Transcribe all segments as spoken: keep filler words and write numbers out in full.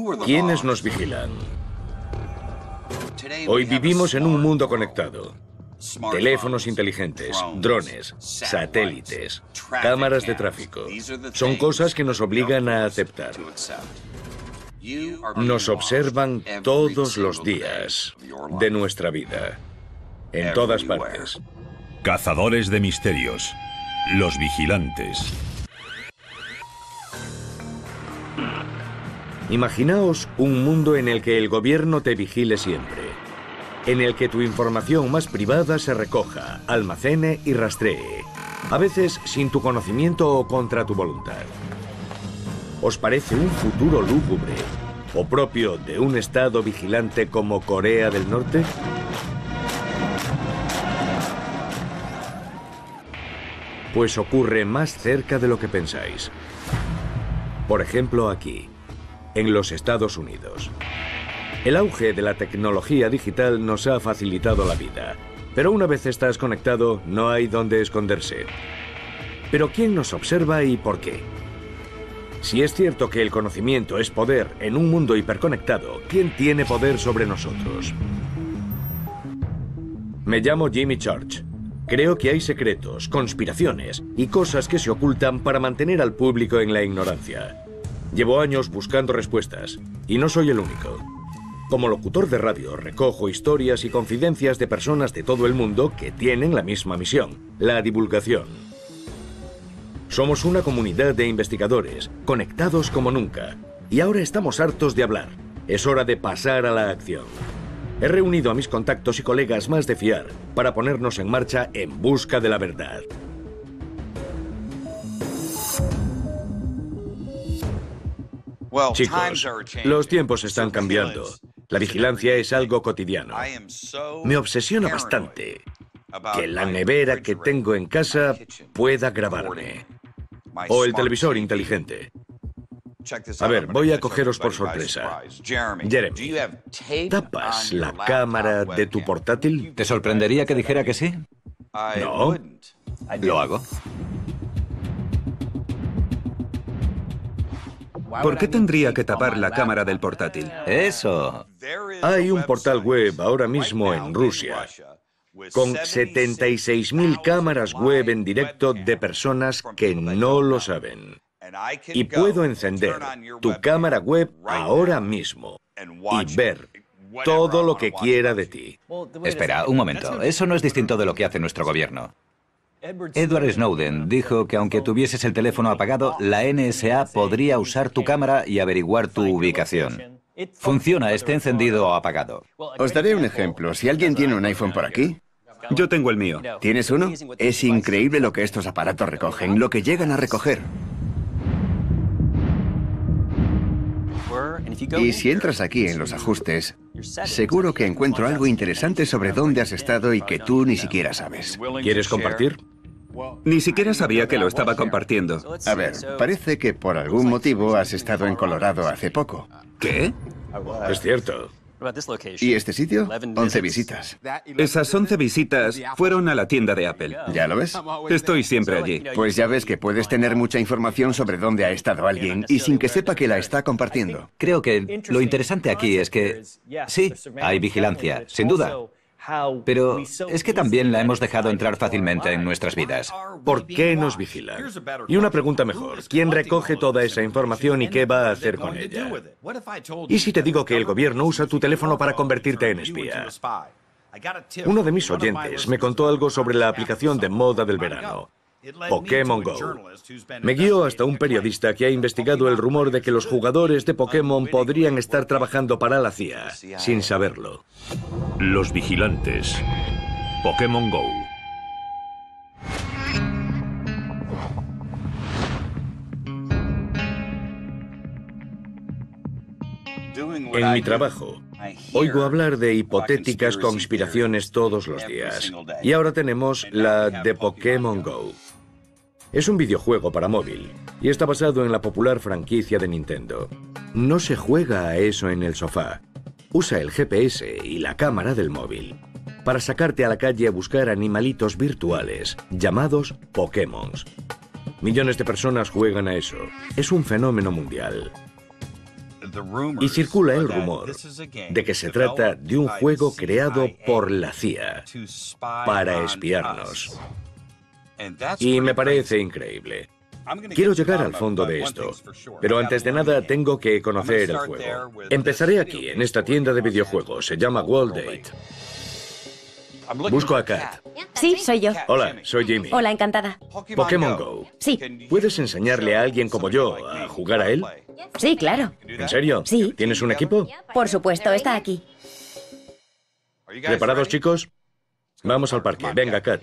¿Quiénes nos vigilan? Hoy vivimos en un mundo conectado. Teléfonos inteligentes, drones, satélites, cámaras de tráfico. Son cosas que nos obligan a aceptar. Nos observan todos los días de nuestra vida, en todas partes. Cazadores de misterios. Los vigilantes. Imaginaos un mundo en el que el gobierno te vigile siempre, en el que tu información más privada se recoja, almacene y rastree, a veces sin tu conocimiento o contra tu voluntad. ¿Os parece un futuro lúgubre o propio de un estado vigilante como Corea del Norte? Pues ocurre más cerca de lo que pensáis. Por ejemplo, aquí, en los Estados Unidos. El auge de la tecnología digital nos ha facilitado la vida, pero una vez estás conectado, no hay dónde esconderse. Pero ¿quién nos observa y por qué? Si es cierto que el conocimiento es poder en un mundo hiperconectado, ¿quién tiene poder sobre nosotros? Me llamo Jimmy Church. Creo que hay secretos, conspiraciones y cosas que se ocultan para mantener al público en la ignorancia. Llevo años buscando respuestas, y no soy el único. Como locutor de radio, recojo historias y confidencias de personas de todo el mundo que tienen la misma misión, la divulgación. Somos una comunidad de investigadores, conectados como nunca, y ahora estamos hartos de hablar. Es hora de pasar a la acción. He reunido a mis contactos y colegas más de fiar para ponernos en marcha en busca de la verdad. Chicos, los tiempos están cambiando. La vigilancia es algo cotidiano. Me obsesiona bastante que la nevera que tengo en casa pueda grabarme. O el televisor inteligente. A ver, voy a cogeros por sorpresa. Jeremy, ¿tapas la cámara de tu portátil? ¿Te sorprendería que dijera que sí? No. Lo hago. ¿Por qué tendría que tapar la cámara del portátil? Eso. Hay un portal web ahora mismo en Rusia con setenta y seis mil cámaras web en directo de personas que no lo saben. Y puedo encender tu cámara web ahora mismo y ver todo lo que quiera de ti. Espera, un momento. Eso no es distinto de lo que hace nuestro gobierno. Edward Snowden dijo que aunque tuvieses el teléfono apagado, la N S A podría usar tu cámara y averiguar tu ubicación. Funciona, esté encendido o apagado. Os daré un ejemplo. Si alguien tiene un iPhone por aquí... Yo tengo el mío. ¿Tienes uno? Es increíble lo que estos aparatos recogen, lo que llegan a recoger. Y si entras aquí en los ajustes, seguro que encuentro algo interesante sobre dónde has estado y que tú ni siquiera sabes. ¿Quieres compartir? Ni siquiera sabía que lo estaba compartiendo. A ver, parece que por algún motivo has estado en Colorado hace poco. ¿Qué? Es cierto. ¿Y este sitio? once visitas. Esas once visitas fueron a la tienda de Apple. ¿Ya lo ves? Estoy siempre allí. Pues ya ves que puedes tener mucha información sobre dónde ha estado alguien y sin que sepa que la está compartiendo. Creo que lo interesante aquí es que sí, hay vigilancia, sin duda. Pero es que también la hemos dejado entrar fácilmente en nuestras vidas. ¿Por qué nos vigilan? Y una pregunta mejor, ¿quién recoge toda esa información y qué va a hacer con ella? ¿Y si te digo que el gobierno usa tu teléfono para convertirte en espía? Uno de mis oyentes me contó algo sobre la aplicación de moda del verano, Pokémon Go. Me guió hasta un periodista que ha investigado el rumor de que los jugadores de Pokémon podrían estar trabajando para la C I A, sin saberlo. Los vigilantes. Pokémon Go. En mi trabajo, oigo hablar de hipotéticas conspiraciones todos los días. Y ahora tenemos la de Pokémon Go. Es un videojuego para móvil y está basado en la popular franquicia de Nintendo. No se juega a eso en el sofá. Usa el G P S y la cámara del móvil para sacarte a la calle a buscar animalitos virtuales llamados Pokémon. Millones de personas juegan a eso. Es un fenómeno mundial. Y circula el rumor de que se trata de un juego creado por la C I A para espiarnos. Y me parece increíble. Quiero llegar al fondo de esto, pero antes de nada tengo que conocer el juego. Empezaré aquí, en esta tienda de videojuegos. Se llama World Date. Busco a Kat. Sí, soy yo. Hola, soy Jimmy. Hola, encantada. Pokémon Go. Sí, ¿Puedes enseñarle a alguien como yo a jugar a él? sí, claro. ¿En serio? Sí. ¿Tienes un equipo? Por supuesto, está aquí. ¿Preparados, chicos? Vamos al parque. Venga, Kat.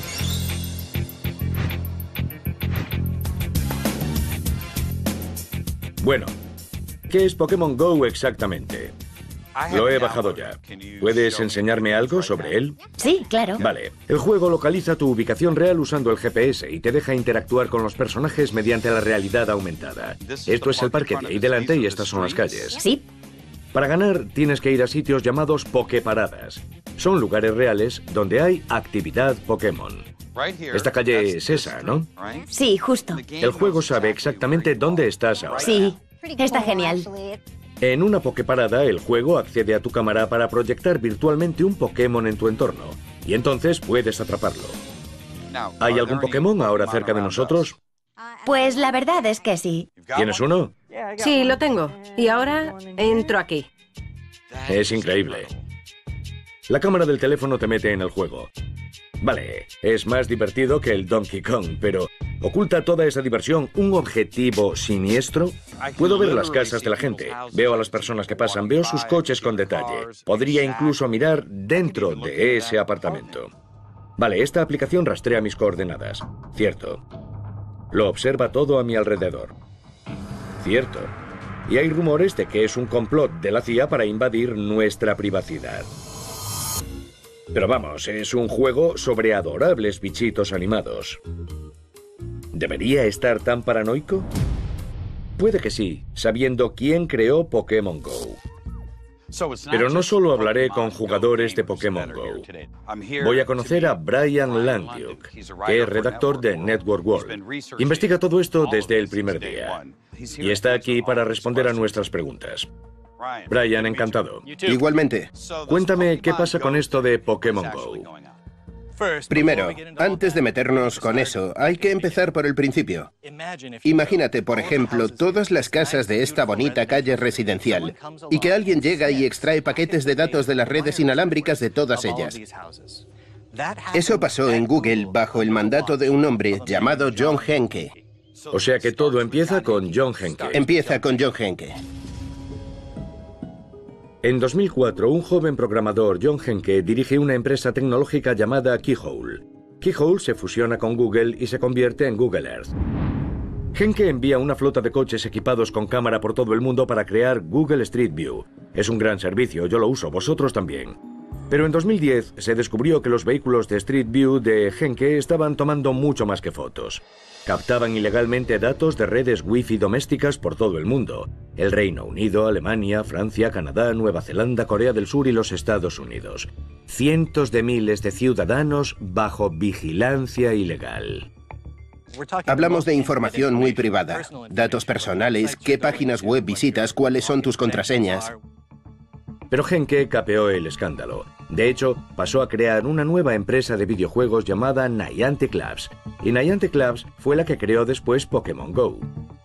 Bueno, ¿qué es Pokémon Go exactamente? Lo he bajado ya. ¿Puedes enseñarme algo sobre él? Sí, claro. Vale. El juego localiza tu ubicación real usando el G P S y te deja interactuar con los personajes mediante la realidad aumentada. Esto es el parque de ahí delante y estas son las calles. Sí, Para ganar tienes que ir a sitios llamados Poképaradas. Son lugares reales donde hay actividad Pokémon. Esta calle es esa, ¿no? sí, justo. El juego sabe exactamente dónde estás ahora. Sí, está genial. En una Poképarada, el juego accede a tu cámara para proyectar virtualmente un Pokémon en tu entorno. Y entonces puedes atraparlo. ¿Hay algún Pokémon ahora cerca de nosotros? Pues la verdad es que sí. ¿Tienes uno? Sí, lo tengo. Y ahora entro aquí. Es increíble. La cámara del teléfono te mete en el juego. Vale, es más divertido que el Donkey Kong, pero ¿oculta toda esa diversión un objetivo siniestro? Puedo ver las casas de la gente, veo a las personas que pasan, veo sus coches con detalle. Podría incluso mirar dentro de ese apartamento. Vale, esta aplicación rastrea mis coordenadas. Cierto. Lo observa todo a mi alrededor. Cierto. Y hay rumores de que es un complot de la C I A para invadir nuestra privacidad. Pero vamos, es un juego sobre adorables bichitos animados. ¿Debería estar tan paranoico? Puede que sí, sabiendo quién creó Pokémon Go. Pero no solo hablaré con jugadores de Pokémon Go. Voy a conocer a Brian Landyuk, que es redactor de Network World. Investiga todo esto desde el primer día. Y está aquí para responder a nuestras preguntas. Brian, encantado. Igualmente. Cuéntame qué pasa con esto de Pokémon Go. Primero, antes de meternos con eso, hay que empezar por el principio. Imagínate, por ejemplo, todas las casas de esta bonita calle residencial y que alguien llega y extrae paquetes de datos de las redes inalámbricas de todas ellas. Eso pasó en Google bajo el mandato de un hombre llamado John Henke. O sea que todo empieza con John Henke. Empieza con John Henke. En dos mil cuatro, un joven programador, John Henke, dirige una empresa tecnológica llamada Keyhole. Keyhole se fusiona con Google y se convierte en Google Earth. Henke envía una flota de coches equipados con cámara por todo el mundo para crear Google Street View. Es un gran servicio, yo lo uso, vosotros también. Pero en dos mil diez se descubrió que los vehículos de Street View de Henke estaban tomando mucho más que fotos. Captaban ilegalmente datos de redes Wi-Fi domésticas por todo el mundo. El Reino Unido, Alemania, Francia, Canadá, Nueva Zelanda, Corea del Sur y los Estados Unidos. Cientos de miles de ciudadanos bajo vigilancia ilegal. Hablamos de información muy privada. Datos personales, qué páginas web visitas, cuáles son tus contraseñas. Pero Henke capeó el escándalo. De hecho, pasó a crear una nueva empresa de videojuegos llamada Niantic Labs. Y Niantic Labs fue la que creó después Pokémon Go.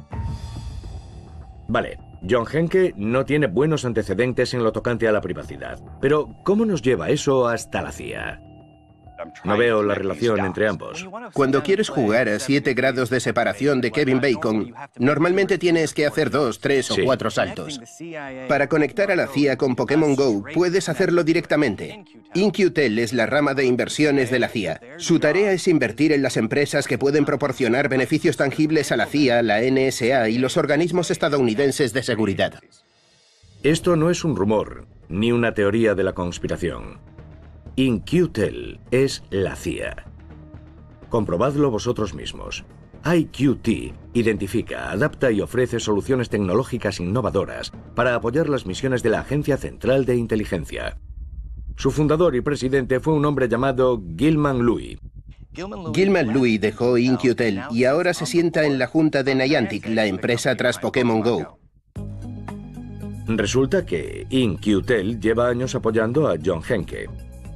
Vale, John Henke no tiene buenos antecedentes en lo tocante a la privacidad. Pero, ¿cómo nos lleva eso hasta la C I A? No veo la relación entre ambos. Cuando quieres jugar a siete grados de separación de Kevin Bacon, normalmente tienes que hacer dos, tres o Sí. cuatro saltos. Para conectar a la C I A con Pokémon Go, puedes hacerlo directamente. In-Q-Tel es la rama de inversiones de la C I A. Su tarea es invertir en las empresas que pueden proporcionar beneficios tangibles a la C I A, la N S A y los organismos estadounidenses de seguridad. Esto no es un rumor, ni una teoría de la conspiración. In-Q-Tel es la C I A. Comprobadlo vosotros mismos. I Q T identifica, adapta y ofrece soluciones tecnológicas innovadoras para apoyar las misiones de la Agencia Central de Inteligencia. Su fundador y presidente fue un hombre llamado Gilman Louis. Gilman Louis dejó In-Q-Tel y ahora se sienta en la junta de Niantic, la empresa tras Pokémon Go. Resulta que In-Q-Tel lleva años apoyando a John Henke.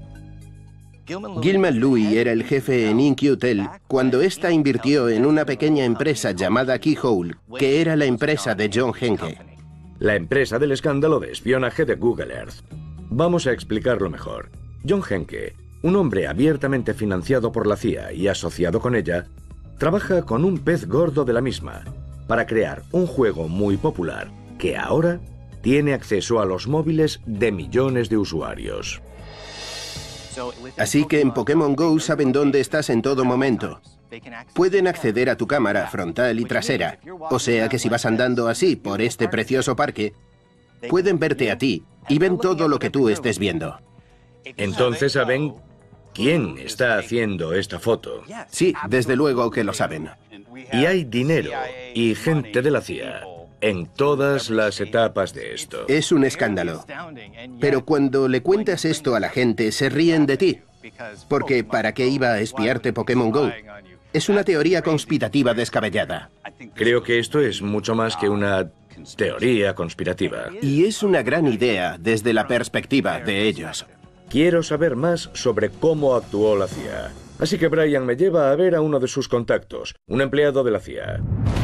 Gilman Louis era el jefe en In-Q-Tel cuando ésta invirtió en una pequeña empresa llamada Keyhole, que era la empresa de John Henke. La empresa del escándalo de espionaje de Google Earth. Vamos a explicarlo mejor. John Henke, un hombre abiertamente financiado por la C I A y asociado con ella, trabaja con un pez gordo de la misma para crear un juego muy popular que ahora tiene acceso a los móviles de millones de usuarios. Así que en Pokémon Go saben dónde estás en todo momento. Pueden acceder a tu cámara frontal y trasera, o sea que si vas andando así por este precioso parque, pueden verte a ti y ven todo lo que tú estés viendo. Entonces saben quién está haciendo esta foto. Sí, desde luego que lo saben. Y hay dinero y gente de la C I A en todas las etapas de esto. Es un escándalo. Pero cuando le cuentas esto a la gente, se ríen de ti. Porque ¿para qué iba a espiarte Pokémon Go? Es una teoría conspirativa descabellada. Creo que esto es mucho más que una teoría conspirativa. Y es una gran idea desde la perspectiva de ellos. Quiero saber más sobre cómo actuó la C I A. Así que Brian me lleva a ver a uno de sus contactos, un empleado de la C I A.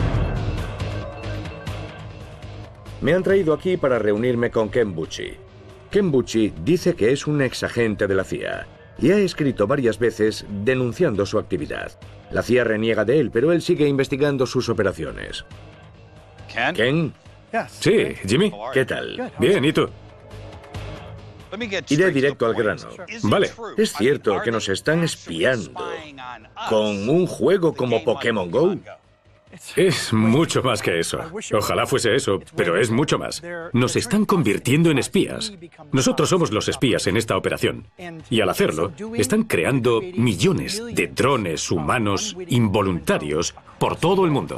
Me han traído aquí para reunirme con Ken Bucci. Ken Bucci dice que es un exagente de la C I A y ha escrito varias veces denunciando su actividad. La C I A reniega de él, pero él sigue investigando sus operaciones. ¿Ken? Sí, Jimmy. ¿Qué tal? Bien, ¿y tú? Iré directo al grano. Vale. ¿Es cierto que nos están espiando con un juego como Pokémon Go? Es mucho más que eso. Ojalá fuese eso, pero es mucho más. Nos están convirtiendo en espías. Nosotros somos los espías en esta operación. Y al hacerlo, están creando millones de drones humanos involuntarios por todo el mundo.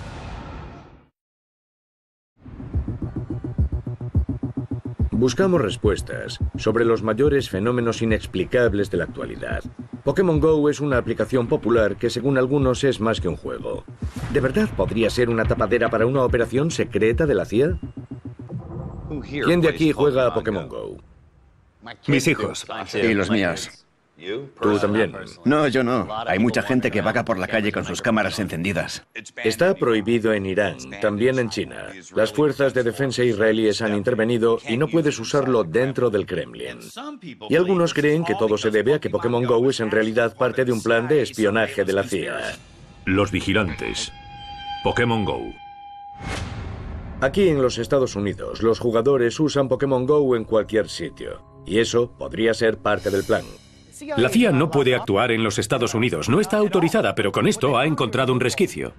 Buscamos respuestas sobre los mayores fenómenos inexplicables de la actualidad. Pokémon Go es una aplicación popular que según algunos es más que un juego. ¿De verdad podría ser una tapadera para una operación secreta de la C I A? ¿Quién de aquí juega a Pokémon Go? Mis hijos. Y los míos. ¿Tú también? No, yo no. Hay mucha gente que vaga por la calle con sus cámaras encendidas. Está prohibido en Irán, también en China. Las fuerzas de defensa israelíes han intervenido y no puedes usarlo dentro del Kremlin. Y algunos creen que todo se debe a que Pokémon Go es en realidad parte de un plan de espionaje de la C I A. Los vigilantes. Pokémon Go. Aquí en los Estados Unidos, los jugadores usan Pokémon Go en cualquier sitio. Y eso podría ser parte del plan. La C I A no puede actuar en los Estados Unidos. No está autorizada, pero con esto ha encontrado un resquicio.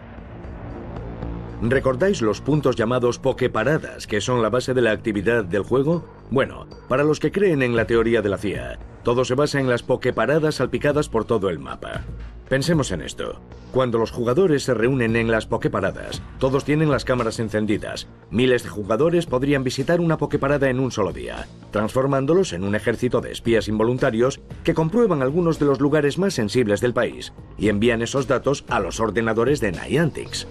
¿Recordáis los puntos llamados Poképaradas, que son la base de la actividad del juego? Bueno, para los que creen en la teoría de la C I A, todo se basa en las Poképaradas salpicadas por todo el mapa. Pensemos en esto. Cuando los jugadores se reúnen en las Poképaradas, todos tienen las cámaras encendidas. Miles de jugadores podrían visitar una Poképarada en un solo día, transformándolos en un ejército de espías involuntarios que comprueban algunos de los lugares más sensibles del país y envían esos datos a los ordenadores de Niantic.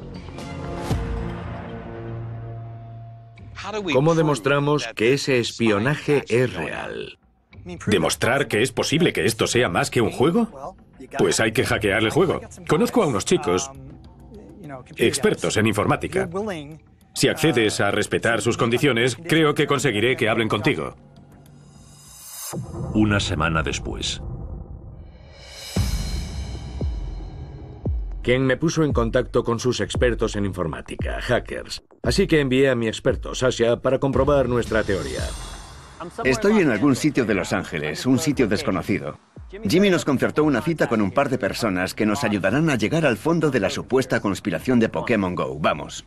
¿Cómo demostramos que ese espionaje es real? ¿Demostrar que es posible que esto sea más que un juego? Pues hay que hackear el juego. Conozco a unos chicos expertos en informática. Si accedes a respetar sus condiciones, creo que conseguiré que hablen contigo. Una semana después. Ken me puso en contacto con sus expertos en informática, hackers. Así que envié a mi experto, Sasha, para comprobar nuestra teoría. Estoy en algún sitio de Los Ángeles, un sitio desconocido. Jimmy nos concertó una cita con un par de personas que nos ayudarán a llegar al fondo de la supuesta conspiración de Pokémon Go. Vamos.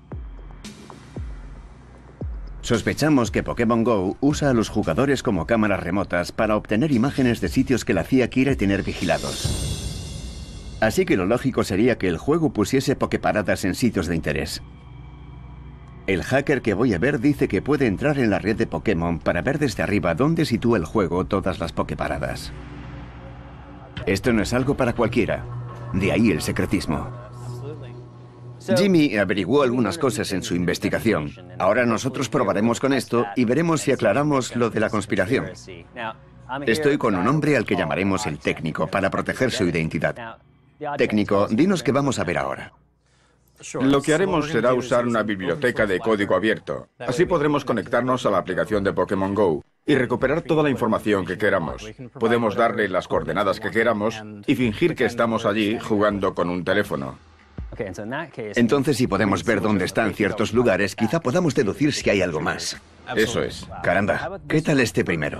Sospechamos que Pokémon Go usa a los jugadores como cámaras remotas para obtener imágenes de sitios que la C I A quiere tener vigilados. Así que lo lógico sería que el juego pusiese Poképaradas en sitios de interés. El hacker que voy a ver dice que puede entrar en la red de Pokémon para ver desde arriba dónde sitúa el juego todas las Poképaradas. Esto no es algo para cualquiera. De ahí el secretismo. Jimmy averiguó algunas cosas en su investigación. Ahora nosotros probaremos con esto y veremos si aclaramos lo de la conspiración. Estoy con un hombre al que llamaremos el técnico para proteger su identidad. Técnico, dinos qué vamos a ver ahora. Lo que haremos será usar una biblioteca de código abierto. Así podremos conectarnos a la aplicación de Pokémon Go y recuperar toda la información que queramos. Podemos darle las coordenadas que queramos y fingir que estamos allí jugando con un teléfono. Entonces, si podemos ver dónde están ciertos lugares, quizá podamos deducir si hay algo más. Eso es. Caramba, ¿qué tal este primero?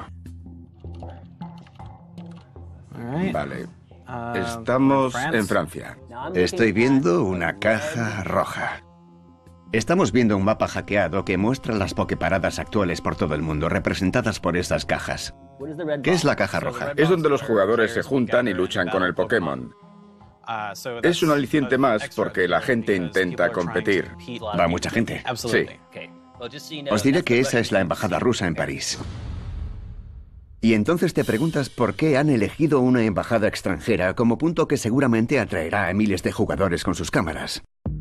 Vale. Estamos en Francia. Estoy viendo una caja roja. Estamos viendo un mapa hackeado que muestra las poképaradas actuales por todo el mundo, representadas por estas cajas. ¿Qué es la caja roja? Es donde los jugadores se juntan y luchan con el Pokémon. Es un aliciente más porque la gente intenta competir. Va mucha gente. Sí. Os diré que esa es la embajada rusa en París. Y entonces te preguntas por qué han elegido una embajada extranjera como punto que seguramente atraerá a miles de jugadores con sus cámaras.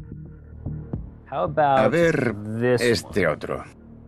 A ver este otro.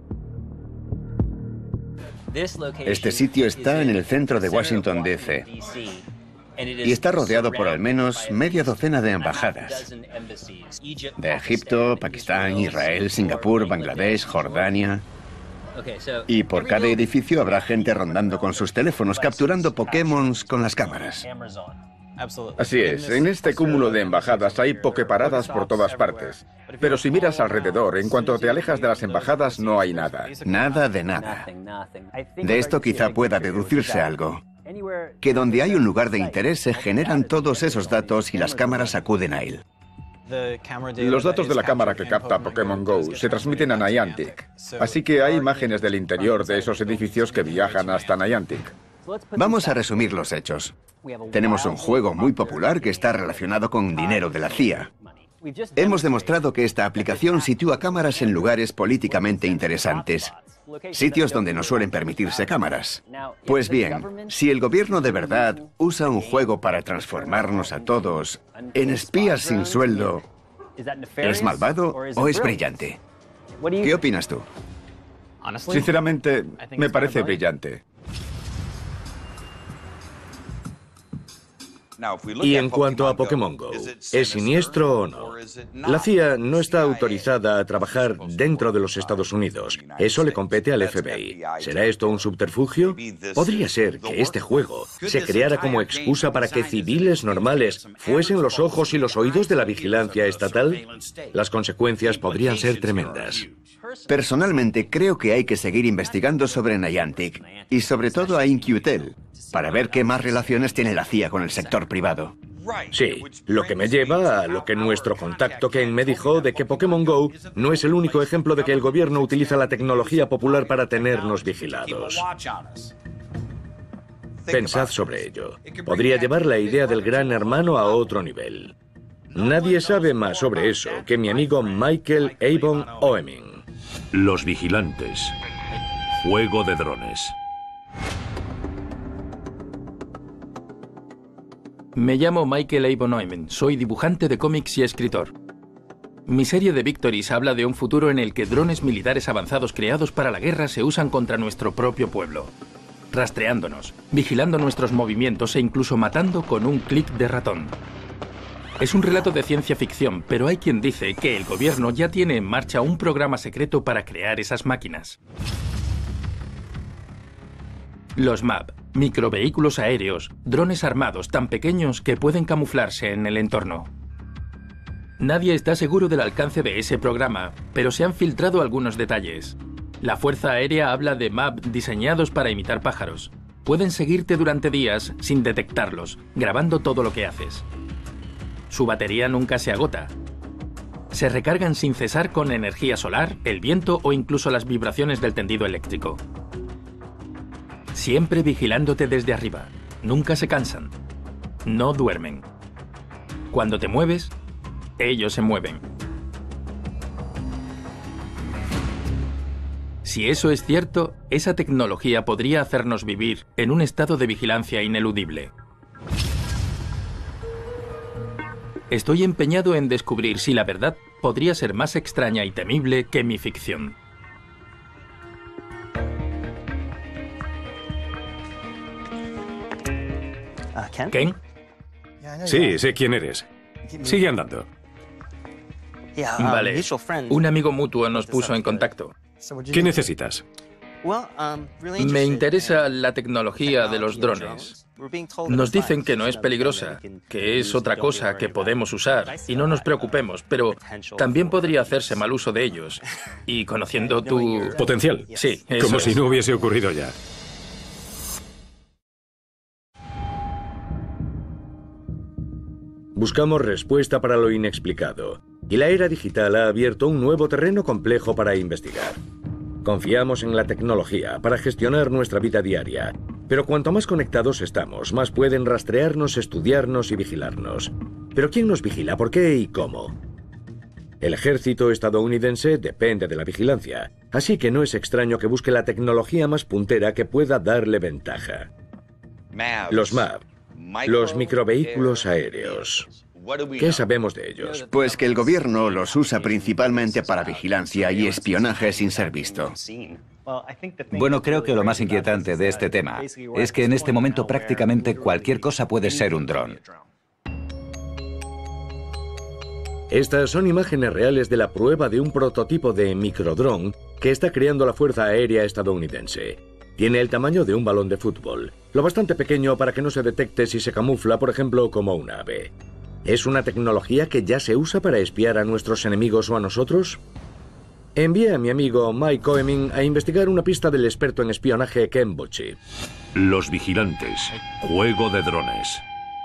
Este sitio está en el centro de Washington, D C y está rodeado por al menos media docena de embajadas. De Egipto, Pakistán, Israel, Singapur, Bangladesh, Jordania. Y por cada edificio habrá gente rondando con sus teléfonos, capturando Pokémon con las cámaras. Así es, en este cúmulo de embajadas hay poképaradas por todas partes. Pero si miras alrededor, en cuanto te alejas de las embajadas, no hay nada. Nada de nada. De esto quizá pueda deducirse algo. Que donde hay un lugar de interés se generan todos esos datos y las cámaras acuden a él. Los datos de la cámara que capta Pokémon Go se transmiten a Niantic, así que hay imágenes del interior de esos edificios que viajan hasta Niantic. Vamos a resumir los hechos. Tenemos un juego muy popular que está relacionado con dinero de la C I A. Hemos demostrado que esta aplicación sitúa cámaras en lugares políticamente interesantes, sitios donde no suelen permitirse cámaras. Pues bien, si el gobierno de verdad usa un juego para transformarnos a todos en espías sin sueldo, ¿es malvado o es brillante? ¿Qué opinas tú? Sinceramente, me parece brillante. Y en cuanto a Pokémon Go, ¿es siniestro o no? La C I A no está autorizada a trabajar dentro de los Estados Unidos. Eso le compete al F B I. ¿Será esto un subterfugio? ¿Podría ser que este juego se creara como excusa para que civiles normales fuesen los ojos y los oídos de la vigilancia estatal? Las consecuencias podrían ser tremendas. Personalmente creo que hay que seguir investigando sobre Niantic y sobre todo a In-Q-Tel para ver qué más relaciones tiene la C I A con el sector privado. Sí, lo que me lleva a lo que nuestro contacto Ken me dijo de que Pokémon Go no es el único ejemplo de que el gobierno utiliza la tecnología popular para tenernos vigilados. Pensad sobre ello. Podría llevar la idea del gran hermano a otro nivel. Nadie sabe más sobre eso que mi amigo Michael Avon Oeming. Los vigilantes. Juego de drones. Me llamo Michael Avon Oeming, soy dibujante de cómics y escritor. Mi serie de Victories habla de un futuro en el que drones militares avanzados creados para la guerra se usan contra nuestro propio pueblo, rastreándonos, vigilando nuestros movimientos e incluso matando con un clic de ratón. Es un relato de ciencia ficción, pero hay quien dice que el gobierno ya tiene en marcha un programa secreto para crear esas máquinas. Los M A B, microvehículos aéreos, drones armados tan pequeños que pueden camuflarse en el entorno. Nadie está seguro del alcance de ese programa, pero se han filtrado algunos detalles. La Fuerza Aérea habla de M A B diseñados para imitar pájaros. Pueden seguirte durante días sin detectarlos, grabando todo lo que haces. Su batería nunca se agota. Se recargan sin cesar con energía solar, el viento o incluso las vibraciones del tendido eléctrico. Siempre vigilándote desde arriba. Nunca se cansan. No duermen. Cuando te mueves, ellos se mueven. Si eso es cierto, esa tecnología podría hacernos vivir en un estado de vigilancia ineludible. Estoy empeñado en descubrir si la verdad podría ser más extraña y temible que mi ficción. ¿Ken? Sí, sé quién eres. Sigue andando. Vale. Un amigo mutuo nos puso en contacto. ¿Qué necesitas? Me interesa la tecnología de los drones. Nos dicen que no es peligrosa, que es otra cosa que podemos usar y no nos preocupemos, pero también podría hacerse mal uso de ellos. Y conociendo tu... Potencial. Sí, eso Como es. si no hubiese ocurrido ya. Buscamos respuesta para lo inexplicado, y la era digital ha abierto un nuevo terreno complejo para investigar. Confiamos en la tecnología para gestionar nuestra vida diaria, pero cuanto más conectados estamos, más pueden rastrearnos, estudiarnos y vigilarnos. ¿Pero quién nos vigila? ¿Por qué y cómo? El ejército estadounidense depende de la vigilancia, así que no es extraño que busque la tecnología más puntera que pueda darle ventaja. Los M A V, los microvehículos aéreos. ¿Qué sabemos de ellos? Pues que el gobierno los usa principalmente para vigilancia y espionaje sin ser visto. Bueno, creo que lo más inquietante de este tema es que en este momento prácticamente cualquier cosa puede ser un dron. Estas son imágenes reales de la prueba de un prototipo de microdrón que está creando la Fuerza Aérea estadounidense. Tiene el tamaño de un balón de fútbol, lo bastante pequeño para que no se detecte si se camufla, por ejemplo, como un ave. ¿Es una tecnología que ya se usa para espiar a nuestros enemigos o a nosotros? Envié a mi amigo Mike Coemin a investigar una pista del experto en espionaje Ken Bucci. Los vigilantes. Juego de drones.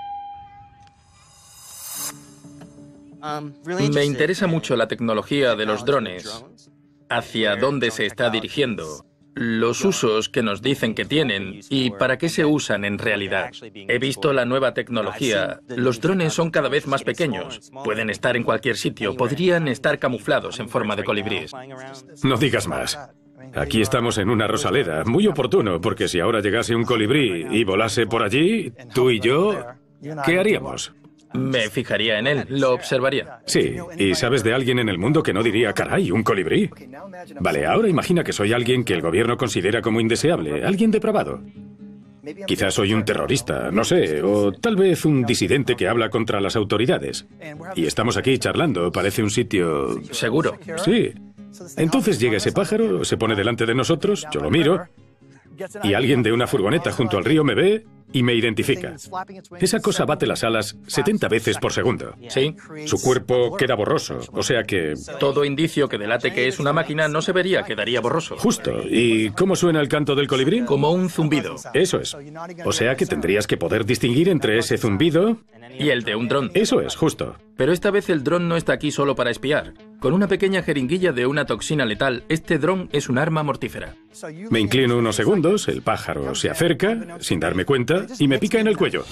Me interesa mucho la tecnología de los drones, hacia dónde se está dirigiendo, los usos que nos dicen que tienen y para qué se usan en realidad. He visto la nueva tecnología. Los drones son cada vez más pequeños. Pueden estar en cualquier sitio. Podrían estar camuflados en forma de colibríes. No digas más. Aquí estamos en una rosaleda. Muy oportuno, porque si ahora llegase un colibrí y volase por allí, tú y yo, ¿qué haríamos? Me fijaría en él, lo observaría. Sí, ¿y sabes de alguien en el mundo que no diría, caray, un colibrí? Vale, ahora imagina que soy alguien que el gobierno considera como indeseable, alguien depravado. Quizás soy un terrorista, no sé, o tal vez un disidente que habla contra las autoridades. Y estamos aquí charlando, parece un sitio... ¿Seguro? Sí. Entonces llega ese pájaro, se pone delante de nosotros, yo lo miro, y alguien de una furgoneta junto al río me ve y me identifica. Esa cosa bate las alas setenta veces por segundo. Sí. Su cuerpo queda borroso, o sea que... Todo indicio que delate que es una máquina no se vería, quedaría borroso. Justo. ¿Y cómo suena el canto del colibrí? Como un zumbido. Eso es. O sea que tendrías que poder distinguir entre ese zumbido... Y el de un dron. Eso es, justo. Pero esta vez el dron no está aquí solo para espiar. Con una pequeña jeringuilla de una toxina letal, este dron es un arma mortífera. Me inclino unos segundos, el pájaro se acerca, sin darme cuenta, y me pica en el cuello.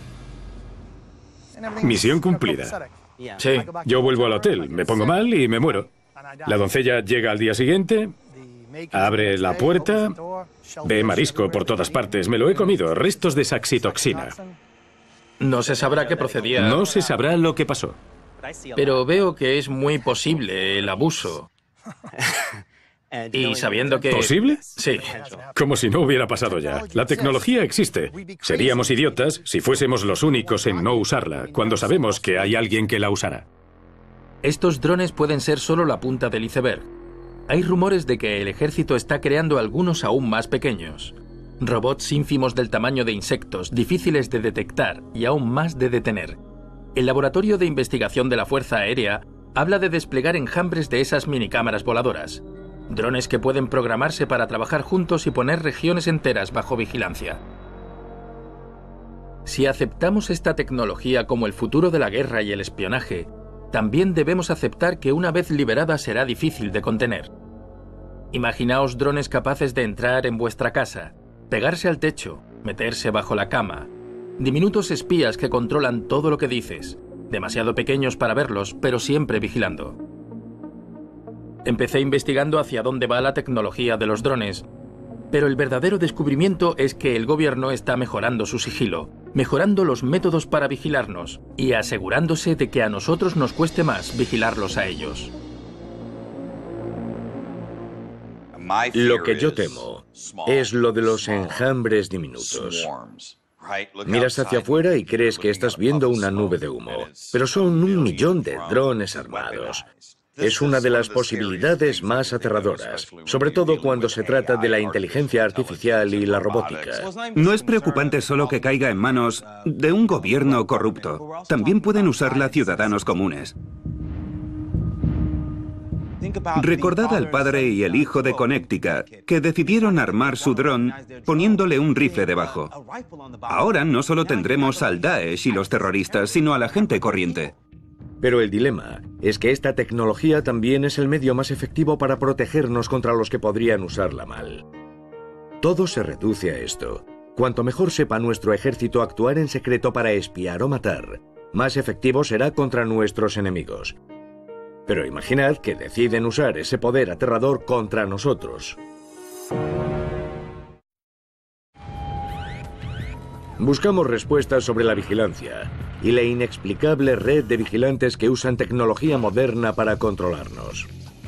Misión cumplida. Sí. Yo vuelvo al hotel, me pongo mal y me muero. La doncella llega al día siguiente, abre la puerta, ve marisco por todas partes, me lo he comido, restos de saxitoxina. No se sabrá qué procedía. No se sabrá lo que pasó. Pero veo que es muy posible el abuso. Y sabiendo que... ¿Posible? Sí. Como si no hubiera pasado ya. La tecnología existe. Seríamos idiotas si fuésemos los únicos en no usarla, cuando sabemos que hay alguien que la usará. Estos drones pueden ser solo la punta del iceberg. Hay rumores de que el ejército está creando algunos aún más pequeños. Robots ínfimos del tamaño de insectos, difíciles de detectar y aún más de detener. El Laboratorio de Investigación de la Fuerza Aérea habla de desplegar enjambres de esas minicámaras voladoras. Drones que pueden programarse para trabajar juntos y poner regiones enteras bajo vigilancia. Si aceptamos esta tecnología como el futuro de la guerra y el espionaje, también debemos aceptar que una vez liberada será difícil de contener. Imaginaos drones capaces de entrar en vuestra casa, pegarse al techo, meterse bajo la cama. Diminutos espías que controlan todo lo que dices, demasiado pequeños para verlos, pero siempre vigilando. Empecé investigando hacia dónde va la tecnología de los drones, pero el verdadero descubrimiento es que el gobierno está mejorando su sigilo. mejorando los métodos para vigilarnos y asegurándose de que a nosotros nos cueste más vigilarlos a ellos. Lo que yo temo es lo de los enjambres diminutos. Miras hacia afuera y crees que estás viendo una nube de humo, pero son un millón de drones armados. Es una de las posibilidades más aterradoras, sobre todo cuando se trata de la inteligencia artificial y la robótica. No es preocupante solo que caiga en manos de un gobierno corrupto. También pueden usarla ciudadanos comunes. Recordad al padre y el hijo de Connecticut, que decidieron armar su dron poniéndole un rifle debajo. Ahora no solo tendremos al Daesh y los terroristas, sino a la gente corriente. Pero el dilema es que esta tecnología también es el medio más efectivo para protegernos contra los que podrían usarla mal. Todo se reduce a esto. Cuanto mejor sepa nuestro ejército actuar en secreto para espiar o matar, más efectivo será contra nuestros enemigos. Pero imaginad que deciden usar ese poder aterrador contra nosotros. Buscamos respuestas sobre la vigilancia y la inexplicable red de vigilantes que usan tecnología moderna para controlarnos.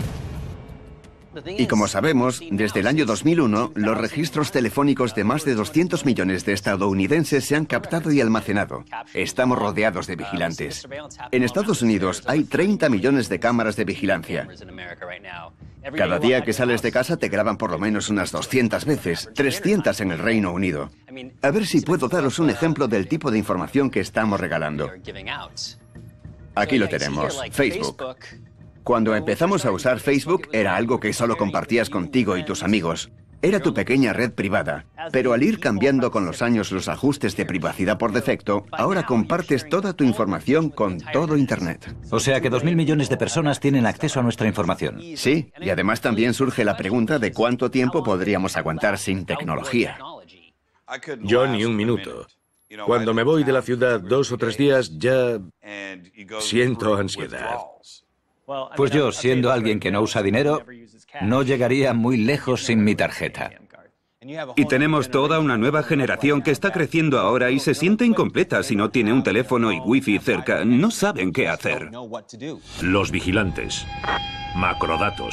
Y como sabemos, desde el año dos mil uno, los registros telefónicos de más de doscientos millones de estadounidenses se han captado y almacenado. Estamos rodeados de vigilantes. En Estados Unidos hay treinta millones de cámaras de vigilancia. Cada día que sales de casa te graban por lo menos unas doscientas veces, trescientas en el Reino Unido. A ver si puedo daros un ejemplo del tipo de información que estamos regalando. Aquí lo tenemos, Facebook. Cuando empezamos a usar Facebook era algo que solo compartías contigo y tus amigos. Era tu pequeña red privada, pero al ir cambiando con los años los ajustes de privacidad por defecto, ahora compartes toda tu información con todo Internet. O sea que dos mil millones de personas tienen acceso a nuestra información. Sí, y además también surge la pregunta de cuánto tiempo podríamos aguantar sin tecnología. Yo ni un minuto. Cuando me voy de la ciudad dos o tres días ya siento ansiedad. Pues yo, siendo alguien que no usa dinero, no llegaría muy lejos sin mi tarjeta. Y tenemos toda una nueva generación que está creciendo ahora y se siente incompleta si no tiene un teléfono y wifi cerca. No saben qué hacer. Los vigilantes. Macrodatos.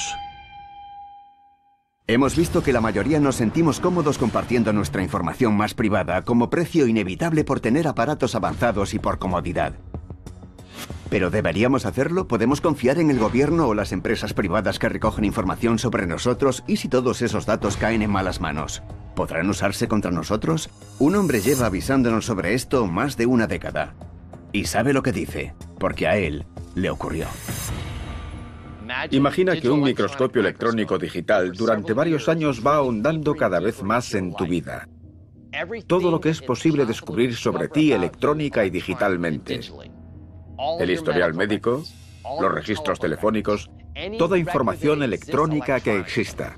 Hemos visto que la mayoría nos sentimos cómodos compartiendo nuestra información más privada como precio inevitable por tener aparatos avanzados y por comodidad. ¿Pero deberíamos hacerlo? ¿Podemos confiar en el gobierno o las empresas privadas que recogen información sobre nosotros? ¿Y si todos esos datos caen en malas manos? ¿Podrán usarse contra nosotros? Un hombre lleva avisándonos sobre esto más de una década. Y sabe lo que dice, porque a él le ocurrió. Imagina que un microscopio electrónico digital durante varios años va ahondando cada vez más en tu vida. Todo lo que es posible descubrir sobre ti electrónica y digitalmente. El historial médico, los registros telefónicos, toda información electrónica que exista.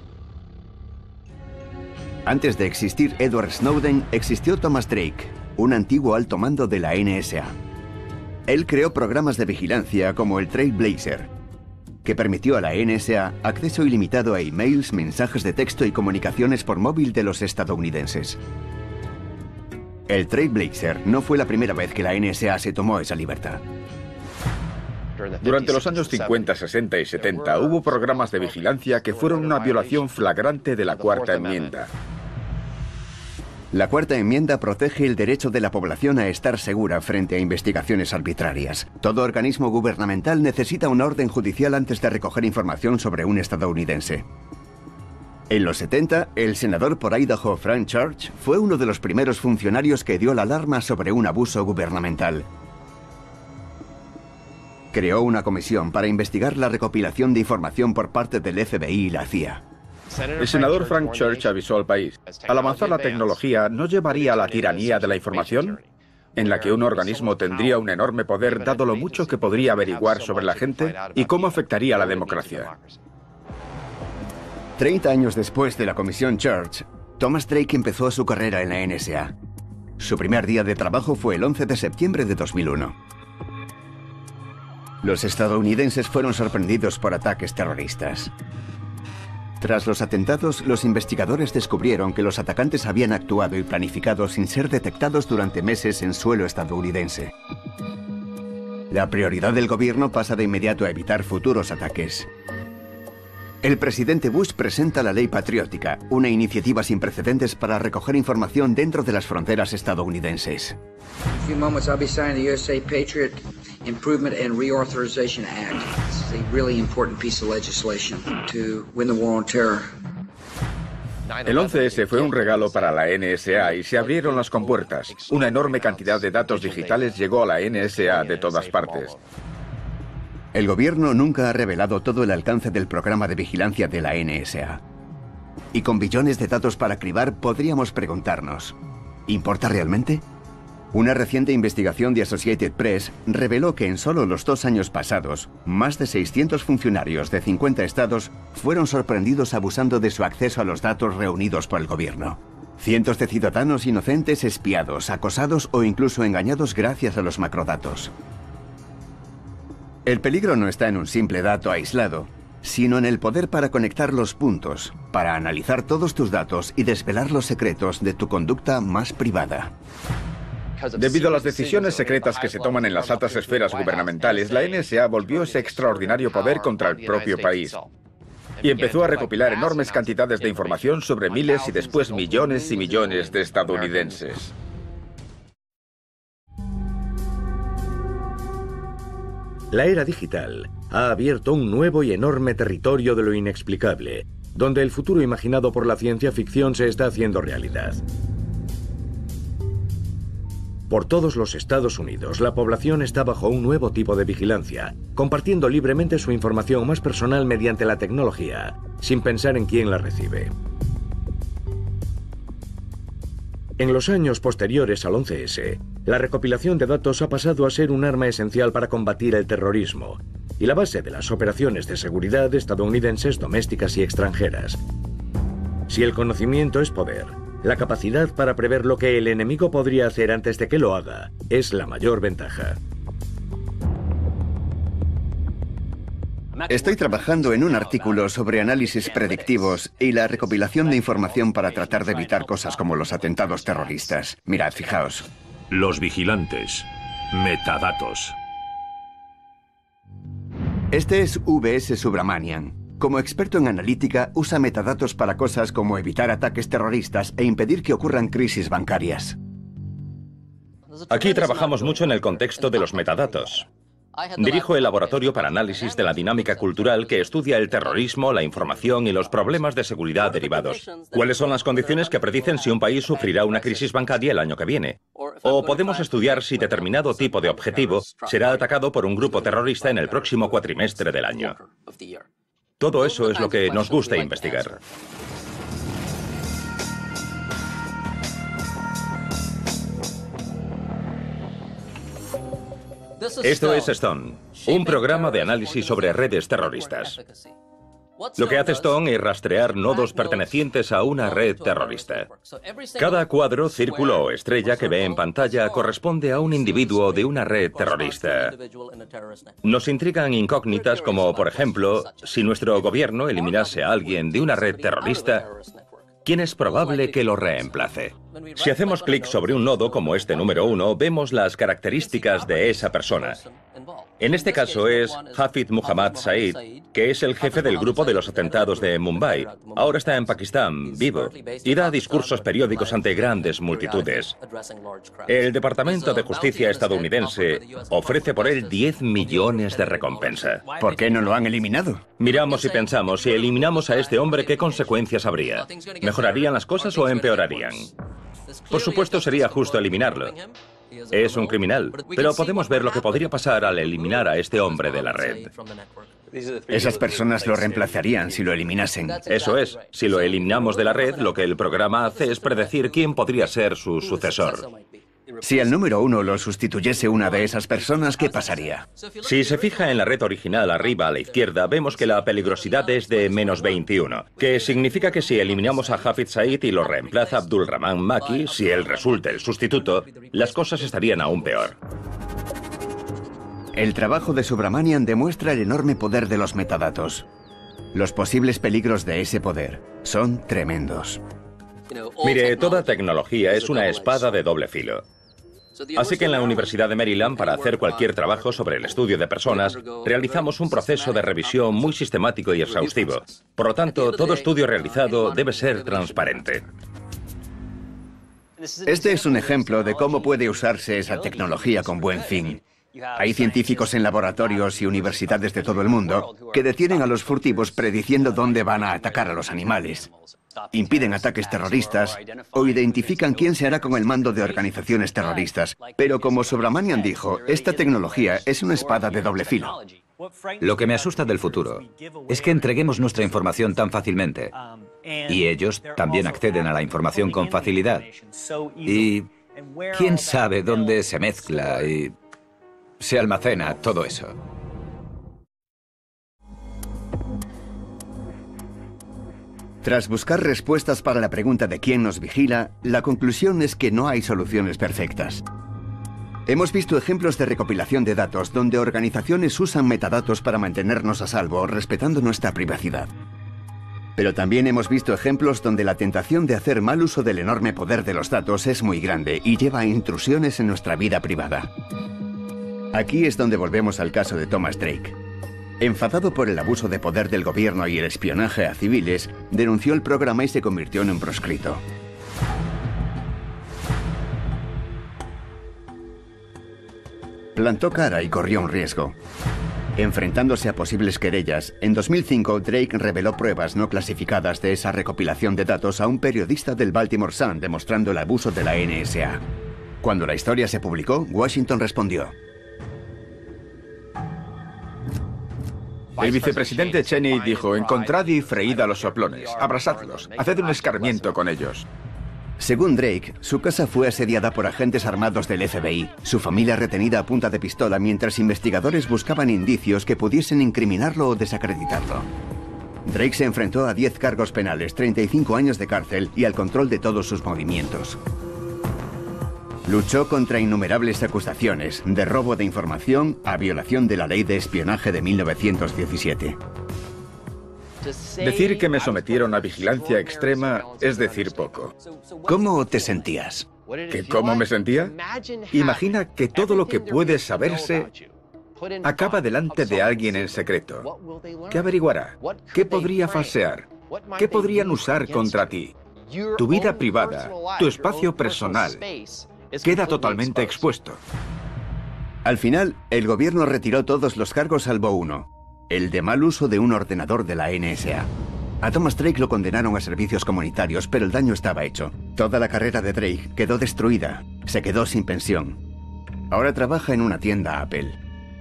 Antes de existir Edward Snowden, existió Thomas Drake, un antiguo alto mando de la N S A. Él creó programas de vigilancia como el Trailblazer, que permitió a la N S A acceso ilimitado a emails, mensajes de texto y comunicaciones por móvil de los estadounidenses. El Trailblazer no fue la primera vez que la N S A se tomó esa libertad. Durante los años cincuenta, sesenta y setenta hubo programas de vigilancia que fueron una violación flagrante de la Cuarta Enmienda. La Cuarta Enmienda protege el derecho de la población a estar segura frente a investigaciones arbitrarias. Todo organismo gubernamental necesita una orden judicial antes de recoger información sobre un estadounidense. En los setenta, el senador por Idaho Frank Church fue uno de los primeros funcionarios que dio la alarma sobre un abuso gubernamental. Creó una comisión para investigar la recopilación de información por parte del F B I y la C I A. El senador Frank Church avisó al país: al avanzar la tecnología, ¿no llevaría a la tiranía de la información? En la que un organismo tendría un enorme poder dado lo mucho que podría averiguar sobre la gente y cómo afectaría a la democracia. Treinta años después de la comisión Church, Thomas Drake empezó su carrera en la N S A. Su primer día de trabajo fue el once de septiembre de dos mil uno. Los estadounidenses fueron sorprendidos por ataques terroristas. Tras los atentados, los investigadores descubrieron que los atacantes habían actuado y planificado sin ser detectados durante meses en suelo estadounidense. La prioridad del gobierno pasa de inmediato a evitar futuros ataques. El presidente Bush presenta la Ley Patriótica, una iniciativa sin precedentes para recoger información dentro de las fronteras estadounidenses. In a few moments I'll be signing the U S A Patriot Improvement and Reauthorization Act. This is a really important piece of legislation to win the war on terror. El once ese fue un regalo para la N S A y se abrieron las compuertas. Una enorme cantidad de datos digitales llegó a la N S A de todas partes. El gobierno nunca ha revelado todo el alcance del programa de vigilancia de la N S A. Y con billones de datos para cribar, podríamos preguntarnos, ¿importa realmente? Una reciente investigación de Associated Press reveló que en solo los dos años pasados, más de seiscientos funcionarios de cincuenta estados fueron sorprendidos abusando de su acceso a los datos reunidos por el gobierno. Cientos de ciudadanos inocentes espiados, acosados o incluso engañados gracias a los macrodatos. El peligro no está en un simple dato aislado, sino en el poder para conectar los puntos, para analizar todos tus datos y desvelar los secretos de tu conducta más privada. Debido a las decisiones secretas que se toman en las altas esferas gubernamentales, la N S A volvió ese extraordinario poder contra el propio país. Y empezó a recopilar enormes cantidades de información sobre miles y después millones y millones de estadounidenses. La era digital ha abierto un nuevo y enorme territorio de lo inexplicable, donde el futuro imaginado por la ciencia ficción se está haciendo realidad. Por todos los Estados Unidos, la población está bajo un nuevo tipo de vigilancia, compartiendo libremente su información más personal mediante la tecnología, sin pensar en quién la recibe. En los años posteriores al once ese, la recopilación de datos ha pasado a ser un arma esencial para combatir el terrorismo y la base de las operaciones de seguridad estadounidenses domésticas y extranjeras. Si el conocimiento es poder, la capacidad para prever lo que el enemigo podría hacer antes de que lo haga es la mayor ventaja. Estoy trabajando en un artículo sobre análisis predictivos y la recopilación de información para tratar de evitar cosas como los atentados terroristas. Mirad, fijaos. Los vigilantes. Metadatos. Este es V S Subramanian. Como experto en analítica, usa metadatos para cosas como evitar ataques terroristas e impedir que ocurran crisis bancarias. Aquí trabajamos mucho en el contexto de los metadatos. Dirijo el laboratorio para análisis de la dinámica cultural que estudia el terrorismo, la información y los problemas de seguridad derivados. ¿Cuáles son las condiciones que predicen si un país sufrirá una crisis bancaria el año que viene? O podemos estudiar si determinado tipo de objetivo será atacado por un grupo terrorista en el próximo cuatrimestre del año. Todo eso es lo que nos gusta investigar. Esto es Stone, un programa de análisis sobre redes terroristas. Lo que hace Stone es rastrear nodos pertenecientes a una red terrorista. Cada cuadro, círculo o estrella que ve en pantalla corresponde a un individuo de una red terrorista. Nos intrigan incógnitas como, por ejemplo, si nuestro gobierno eliminase a alguien de una red terrorista, ¿quién es probable que lo reemplace? Si hacemos clic sobre un nodo como este número uno, vemos las características de esa persona. En este caso es Hafid Muhammad Saeed, que es el jefe del grupo de los atentados de Mumbai. Ahora está en Pakistán, vivo, y da discursos periódicos ante grandes multitudes. El Departamento de Justicia estadounidense ofrece por él diez millones de recompensa. ¿Por qué no lo han eliminado? Miramos y pensamos, si eliminamos a este hombre, ¿qué consecuencias habría? ¿Mejorarían las cosas o empeorarían? Por supuesto, sería justo eliminarlo. Es un criminal, pero podemos ver lo que podría pasar al eliminar a este hombre de la red. Esas personas lo reemplazarían si lo eliminasen. Eso es. Si lo eliminamos de la red, lo que el programa hace es predecir quién podría ser su sucesor. Si el número uno lo sustituyese una de esas personas, ¿qué pasaría? Si se fija en la red original arriba a la izquierda, vemos que la peligrosidad es de menos veintiuno, que significa que si eliminamos a Hafid Saeed y lo reemplaza Abdul Rahman Maki, si él resulta el sustituto, las cosas estarían aún peor. El trabajo de Subramanian demuestra el enorme poder de los metadatos. Los posibles peligros de ese poder son tremendos. Mire, toda tecnología es una espada de doble filo. Así que en la Universidad de Maryland, para hacer cualquier trabajo sobre el estudio de personas, realizamos un proceso de revisión muy sistemático y exhaustivo. Por lo tanto, todo estudio realizado debe ser transparente. Este es un ejemplo de cómo puede usarse esa tecnología con buen fin. Hay científicos en laboratorios y universidades de todo el mundo que detienen a los furtivos prediciendo dónde van a atacar a los animales. Impiden ataques terroristas o identifican quién se hará con el mando de organizaciones terroristas. Pero como Subramanian dijo, esta tecnología es una espada de doble filo. Lo que me asusta del futuro es que entreguemos nuestra información tan fácilmente y ellos también acceden a la información con facilidad. Y quién sabe dónde se mezcla y se almacena todo eso. Tras buscar respuestas para la pregunta de quién nos vigila, la conclusión es que no hay soluciones perfectas. Hemos visto ejemplos de recopilación de datos donde organizaciones usan metadatos para mantenernos a salvo, respetando nuestra privacidad. Pero también hemos visto ejemplos donde la tentación de hacer mal uso del enorme poder de los datos es muy grande y lleva a intrusiones en nuestra vida privada. Aquí es donde volvemos al caso de Thomas Drake. Enfadado por el abuso de poder del gobierno y el espionaje a civiles, denunció el programa y se convirtió en un proscrito. Plantó cara y corrió un riesgo. Enfrentándose a posibles querellas, en dos mil cinco Drake reveló pruebas no clasificadas de esa recopilación de datos a un periodista del Baltimore Sun, demostrando el abuso de la N S A. Cuando la historia se publicó, Washington respondió. El vicepresidente Cheney dijo, encontrad y freíd a los soplones, abrazadlos, haced un escarmiento con ellos. Según Drake, su casa fue asediada por agentes armados del F B I, su familia retenida a punta de pistola mientras investigadores buscaban indicios que pudiesen incriminarlo o desacreditarlo. Drake se enfrentó a diez cargos penales, treinta y cinco años de cárcel y al control de todos sus movimientos. Luchó contra innumerables acusaciones, de robo de información a violación de la ley de espionaje de mil novecientos diecisiete. Decir que me sometieron a vigilancia extrema es decir poco. ¿Cómo te sentías? ¿Que cómo me sentía? Imagina que todo lo que puede saberse acaba delante de alguien en secreto. ¿Qué averiguará? ¿Qué podría falsear? ¿Qué podrían usar contra ti? Tu vida privada, tu espacio personal, queda totalmente expuesto. Al final, el gobierno retiró todos los cargos salvo uno, el de mal uso de un ordenador de la N S A. A Thomas Drake lo condenaron a servicios comunitarios, pero el daño estaba hecho. Toda la carrera de Drake quedó destruida, se quedó sin pensión. Ahora trabaja en una tienda Apple.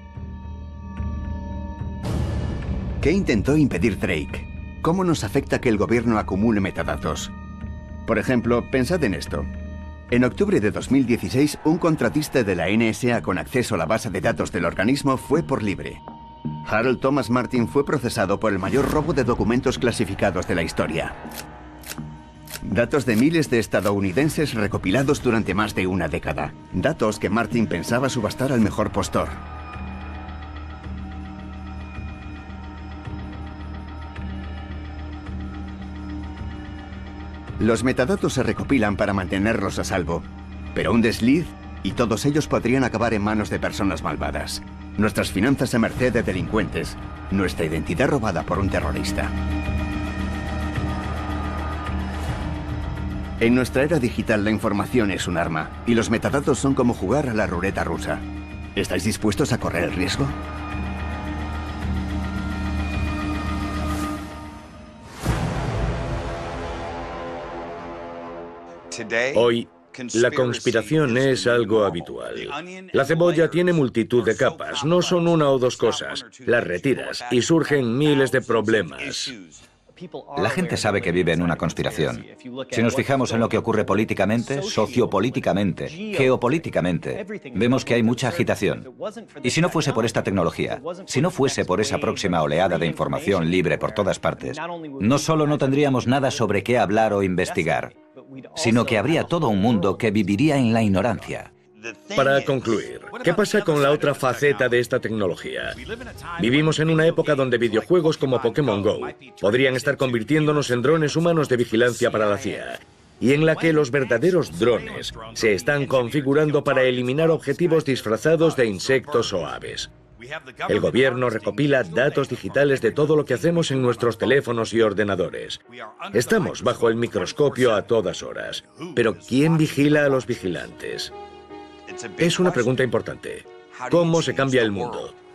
¿Qué intentó impedir Drake? ¿Cómo nos afecta que el gobierno acumule metadatos? Por ejemplo, pensad en esto. En octubre de dos mil dieciséis, un contratista de la N S A con acceso a la base de datos del organismo fue por libre. Harold Thomas Martin fue procesado por el mayor robo de documentos clasificados de la historia. Datos de miles de estadounidenses recopilados durante más de una década. Datos que Martin pensaba subastar al mejor postor. Los metadatos se recopilan para mantenerlos a salvo, pero un desliz y todos ellos podrían acabar en manos de personas malvadas. Nuestras finanzas a merced de delincuentes, nuestra identidad robada por un terrorista. En nuestra era digital la información es un arma y los metadatos son como jugar a la ruleta rusa. ¿Estáis dispuestos a correr el riesgo? Hoy, la conspiración es algo habitual. La cebolla tiene multitud de capas, no son una o dos cosas. Las retiras y surgen miles de problemas. La gente sabe que vive en una conspiración. Si nos fijamos en lo que ocurre políticamente, sociopolíticamente, geopolíticamente, vemos que hay mucha agitación. Y si no fuese por esta tecnología, si no fuese por esa próxima oleada de información libre por todas partes, no solo no tendríamos nada sobre qué hablar o investigar, sino que habría todo un mundo que viviría en la ignorancia. Para concluir, ¿qué pasa con la otra faceta de esta tecnología? Vivimos en una época donde videojuegos como Pokémon Go podrían estar convirtiéndonos en drones humanos de vigilancia para la C I A, y en la que los verdaderos drones se están configurando para eliminar objetivos disfrazados de insectos o aves. El gobierno recopila datos digitales de todo lo que hacemos en nuestros teléfonos y ordenadores. Estamos bajo el microscopio a todas horas. Pero ¿quién vigila a los vigilantes? Es una pregunta importante. ¿Cómo se cambia el mundo?